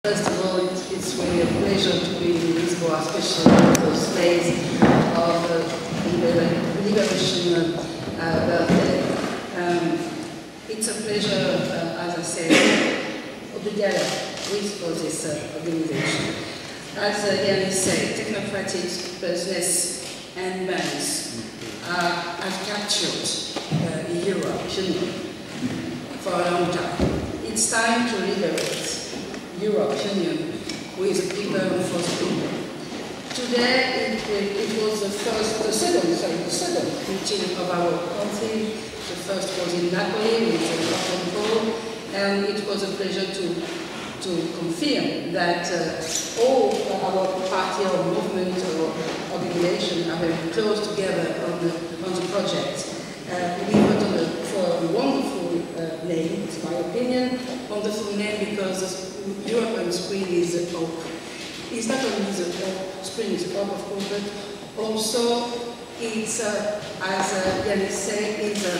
First of all, it's really a pleasure to be in Lisboa, especially in those days of liberation birthday. It's a pleasure, as I said, obrigada for this organization. As Yannis said, technocratic business and banks have captured Europe for a long time. It's time to liberate Europe Union with the people and for the people. Today it was the second meeting of our country. The first was in Napoli with the Open Call, and it was a pleasure to confirm that all our party or movement or organization are very close together on the project. We voted for a wonderful name, it's my opinion, wonderful name because the European Spring is the hope. It's not only the spring is hope, of course, but also it's, as Yannis said,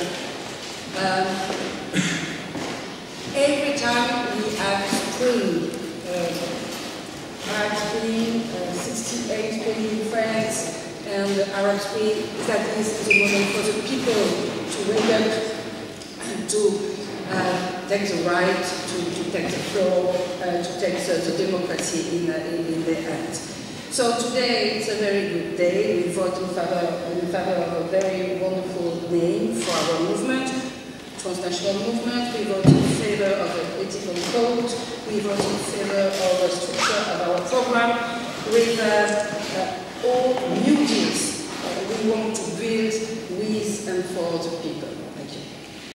every time we have spring, Arab Spring, 68 Spring in France, and Arab Spring, that is the moment for the people to wake up and to take the right, to take the floor, to take the democracy in their hands. So today it's a very good day. We vote in favor of a very wonderful name for our movement, transnational movement. We vote in favor of an ethical code. We vote in favor of the structure of our program with all new deals we want to build with and for the people.